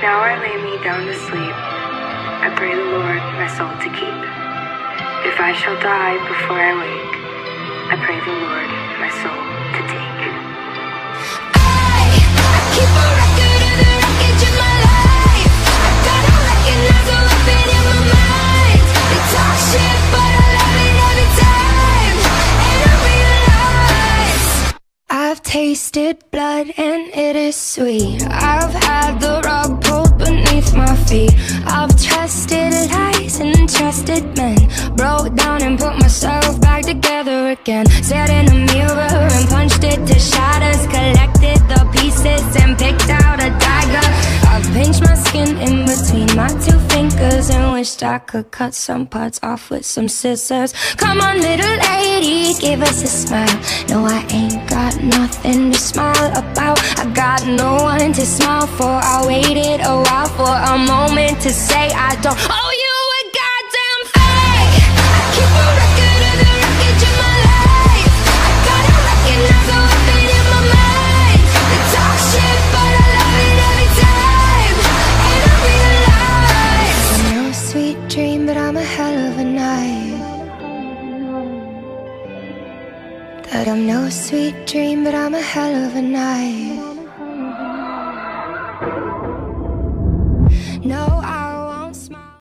Now I lay me down to sleep. I pray the Lord my soul to keep. If I shall die before I wake, I pray the Lord my soul to take. I keep a record of the wreckage in my life. I gotta recognize the weapon in my mind. They talk shit, but I love it every time. And I realize I've tasted blood and it is sweet. I've had the rug pulled beneath my feet. I've trusted lies and trusted men. Broke down and put myself back together again. Sat in a mirror and punched it to shatters. Collected the pieces and picked out a dagger. I've pinched my skin in between my two fingers and wished I could cut some parts off with some scissors. Come on, little lady, give us a smile. No, I ain't got nothing to smile about. I got no one to smile for. I waited a while for a moment to say I don't owe you a goddamn thing. I keep a record of the wreckage in my life. I gotta recognize the weapon in my mind. They talk shit, but I love it every time. And I realize I'm no sweet dream, but I'm a hell of a night. That I'm no sweet dream, but I'm a hell of a night.